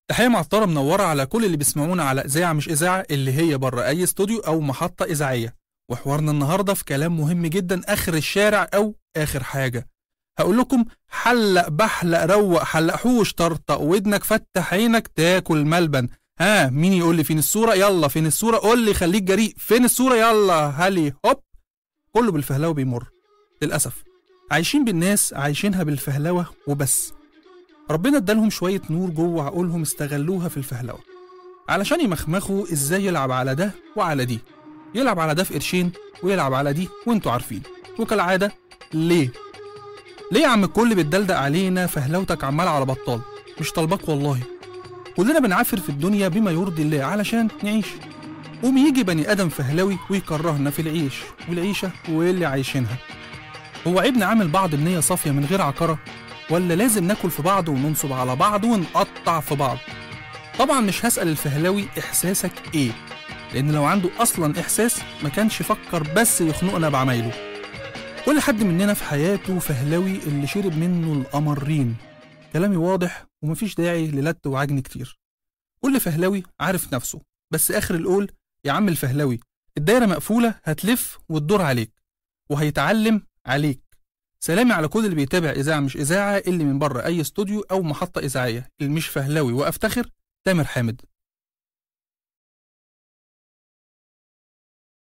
تحية معطرة منورة على كل اللي بيسمعونا على إذاعة مش إذاعة اللي هي بره أي استوديو أو محطة إذاعية. وحوارنا النهاردة في كلام مهم جدا، آخر الشارع أو آخر حاجة. هقول لكم حلق بحلق روق حلقحوش طرطق ودنك فتح عينك تاكل ملبن. ها مين يقول لي فين الصورة؟ يلا فين الصورة؟ قول لي خليك جريء، فين الصورة؟ يلا هلي هوب. كله بالفهلوة بيمر للأسف. عايشين بالناس عايشينها بالفهلوة وبس. ربنا ادالهم شوية نور جوه عقولهم استغلوها في الفهلوة علشان يمخمخوا ازاي يلعب على ده وعلى دي، يلعب على ده في قرشين ويلعب على دي وانتوا عارفين. وكالعادة ليه يا عم الكل بتدلدق علينا؟ فهلوتك عمال على بطال، مش طالباك والله. كلنا بنعافر في الدنيا بما يرضي الله علشان نعيش، قوم يجي بني ادم فهلوي ويكرهنا في العيش والعيشة واللي عايشينها. هو عيب نعامل بعض بنية صافية من غير عكرة؟ ولا لازم ناكل في بعض وننصب على بعض ونقطع في بعض؟ طبعا مش هسأل الفهلاوي إحساسك إيه، لأن لو عنده أصلا إحساس ما كانش فكر بس يخنقنا بعمايله. كل حد مننا في حياته فهلاوي اللي شرب منه القمرين. كلامي واضح ومفيش داعي للت وعجن كتير. كل فهلاوي عارف نفسه، بس آخر القول يا عم الفهلاوي الدايرة مقفولة هتلف وتدور عليك وهيتعلم عليك. سلامي على كل اللي بيتابع إذاعة مش إذاعة اللي من بره أي استوديو أو محطة إذاعية. اللي مش فهلاوي وأفتخر تامر حامد.